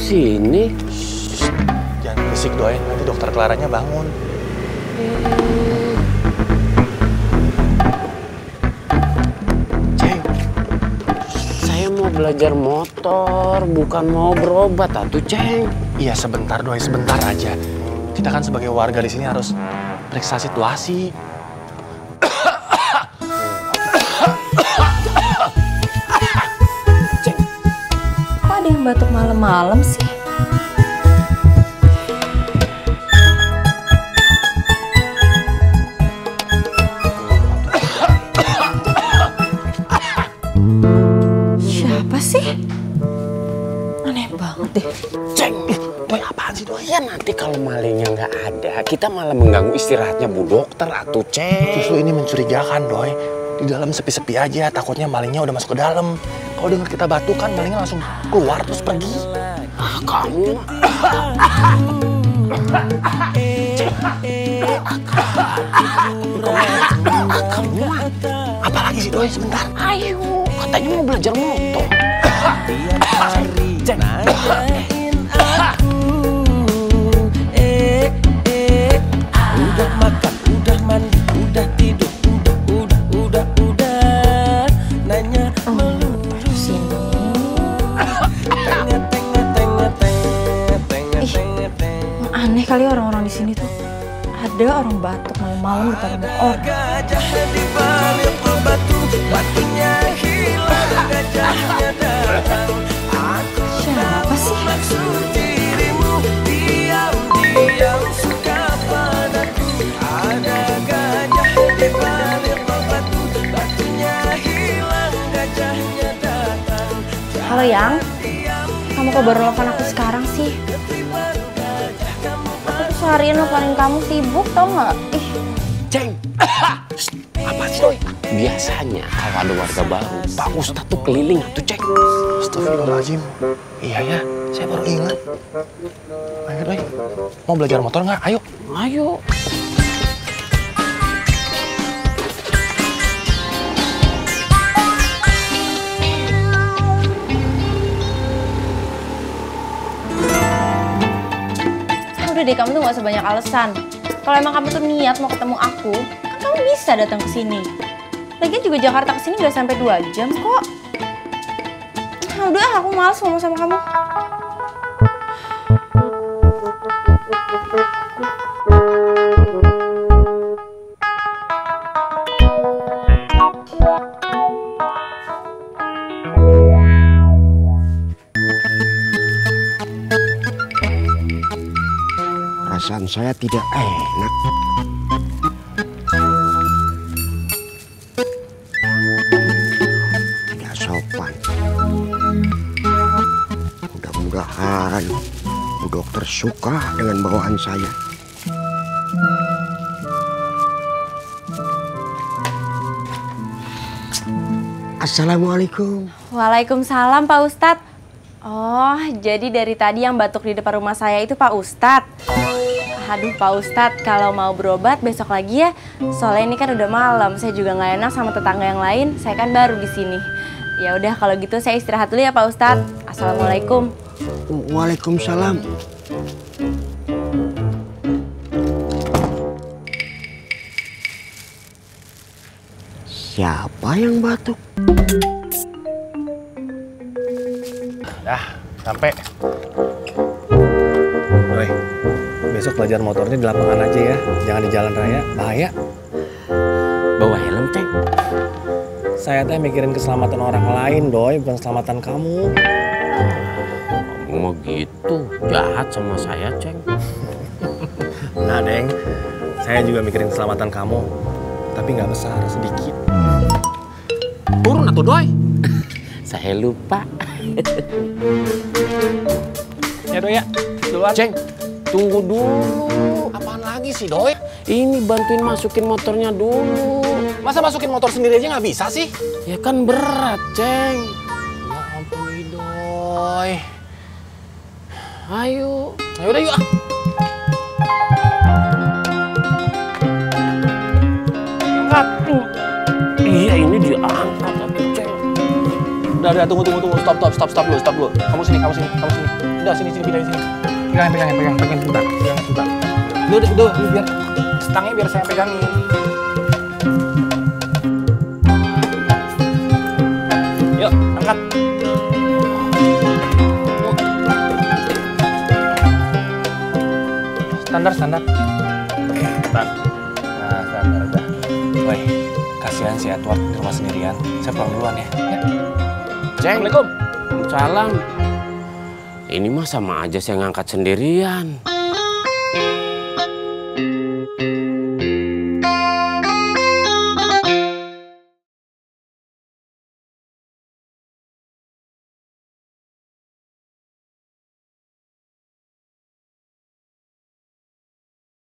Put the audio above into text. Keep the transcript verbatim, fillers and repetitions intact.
sini? Shh, jangan berisik Doi, nanti dokter Claranya bangun. Ceng, saya mau belajar motor, bukan mau berobat atuh Ceng. Iya sebentar Doi, sebentar aja. Kita kan sebagai warga di sini harus periksa situasi. Ceng, kok ada yang batuk malam-malam sih? Siapa sih? Aneh banget deh. Ceng, Doi apaan sih Doi? Ya nanti kalau malingnya nggak ada, kita malah mengganggu istirahatnya Bu Dokter atuh Ceng. Justru ini mencurigakan Doi. Di dalam sepi-sepi aja, takutnya malingnya udah masuk ke dalam. Kalau dengar kita batukan, malingnya langsung keluar terus pergi. Ah, kamu. Kamu. Apalagi sih Doi, sebentar. Ayo, katanya mau belajar motor. Ceng. Udah makan, udah mandi, udah tidur, udah, udah, udah, udah. Nanya melulu Sini. tengah, tengah, tengah, tengah, tengah, Ih. tengah, tengah. Aneh kali orang-orang di sini tuh. Ada orang batuk malam-malam depan rumah orang. Gajah di balik batu, batunya hilang, gajahnya datang. Aku Siapa sih? maksud dirimu, diam-diam suka padaku. Ada gajah di balik batu, batunya hilang, gajahnya datang. Halo Yang, kamu kok baru nelfon aku sekarang sih? Aku tuh seharian nelfonin kamu sibuk tau nggak? Ih, Ceng. Apa sih Doi? Biasanya kalau ada warga baru, Pak Ustadz tuh keliling atuh Ceng. Astagfirullahaladzim. Iya ya, saya baru ingat. Ayo Doi, mau belajar motor nggak? Ayo. Ayo. udah deh kamu tuh nggak usah banyak alasan. Kalau emang kamu tuh niat mau ketemu aku, kan kamu bisa datang ke sini. Lagian juga Jakarta ke sini nggak sampai dua jam kok. Nah, udah, aku malas ngomong sama kamu. Perasaan saya tidak enak. Tidak sopan. Mudah-mudahan Bu Dokter suka dengan bawaan saya. Assalamualaikum. Waalaikumsalam Pak Ustadz. Oh, jadi dari tadi yang batuk di depan rumah saya itu Pak Ustadz. Aduh Pak Ustadz, kalau mau berobat besok lagi ya. Soalnya ini kan udah malam, saya juga nggak enak sama tetangga yang lain. Saya kan baru di sini. Ya udah kalau gitu saya istirahat dulu ya Pak Ustadz. Assalamualaikum. Waalaikumsalam. Siapa yang batuk? Dah, sampai. Woi, besok belajar motornya di lapangan aja ya, jangan di jalan raya, bahaya. Bawa helm, Ceng. Saya teh mikirin keselamatan orang lain, Doi, bukan keselamatan kamu. Kamu mau gitu, jahat sama saya, Ceng. Nah, Deng, saya juga mikirin keselamatan kamu, tapi nggak besar, sedikit. Turun atuh, Doi. Saya lupa. Ya, Doi ya, duluan. Ceng, tunggu dulu. Apaan lagi sih, Doi? Ini bantuin masukin motornya dulu. Masa masukin motor sendiri aja nggak bisa sih? Ya kan berat, Ceng. Ya ampun, Doi. Ayo. Ayo udah yuk ah. Angkat. Iya, ini diangkat atuh, Ceng. Udah, udah, tunggu, tunggu, tunggu. Stop, stop, stop, stop dulu, stop dulu. Kamu sini, kamu sini, kamu sini. Udah, sini, sini, pindah sini. Pegang, pegang, pegang, pegang sebentar, pegang sebentar. Udah, udah, udah, biar stangnya biar saya pegangin. Yuk, angkat. Standar, standar. Standar. Nah, standar udah. Woi, kasihan si Edward di rumah sendirian. Saya pulang duluan ya. Ya. Ceng. Assalamualaikum. Salam. Ini mah sama aja saya ngangkat sendirian.